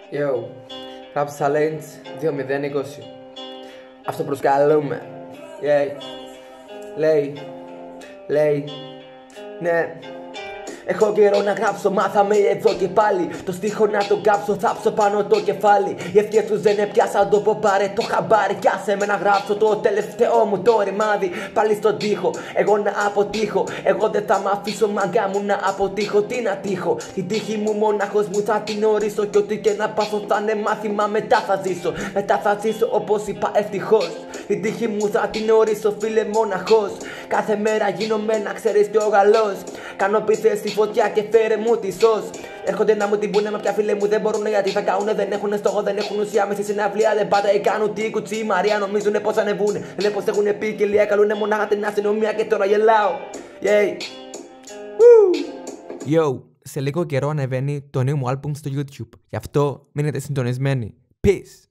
Yo, Rap Challenge 2020. Αυτό προσκαλούμε. Yeah. Λέει, ναι. Έχω καιρό να γράψω, μάθαμε εδώ και πάλι. Το στίχο να τον κάψω, θάψω πάνω το κεφάλι. Οι ευχές τους δεν έπιασαν, το πω πάρε το χαμπάρι. Κι άσε με να γράψω το τελευταίο μου το ρημάδι. Πάλι στον τοίχο, εγώ να αποτύχω. Εγώ δεν θα μ' αφήσω μαγκά μου να αποτύχω. Τι να τύχω, την τύχη μου μονάχος μου θα την ορίσω. Κι ό,τι και να πάθω θα είναι μάθημα, μετά θα ζήσω. Μετά θα ζήσω όπως είπα ευτυχώς. Την τύχη μου θα την ορίσω φίλε μοναχός. Κάθε μέρα γίνομαι να ξέρεις πιο γαλός. Κάνω πίθες στη φωτιά και φέρε μου τη σως. Έρχονται να μου την πούνε, μα πια φίλε μου δεν μπορούν γιατί θα καούνε. Δεν έχουν στόχο, δεν έχουν ουσία. Μες στη συναυλία δεν πάντα κάνουν τι κουτσί η Μαρία. Νομίζουνε πως ανεβούνε. Λένε πως έχουν ποικιλία. Καλούνε μονάχα την αστυνομία και τώρα γελάω. Yo, σε λίγο καιρό ανεβαίνει το νέο μου άλμπουμ στο YouTube. Γι' αυτό μείνετε συντονισμένοι. Peace!